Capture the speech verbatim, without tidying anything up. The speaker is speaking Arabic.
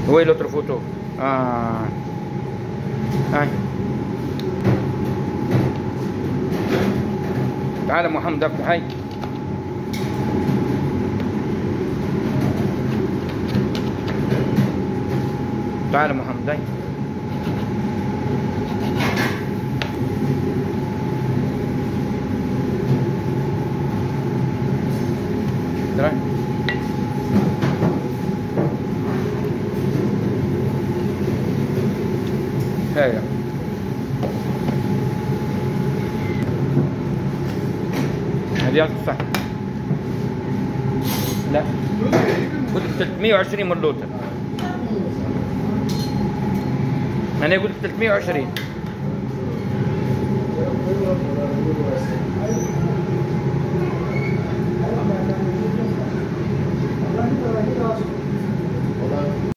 Où est l'autre photo? Ah. هاي تعال محمد افتح هاي. تعال محمد هاي. ترى هاي هذه صح. لا قلت ثلاثمية وعشرين ملوتة. أنا قلت ثلاثمية وعشرين.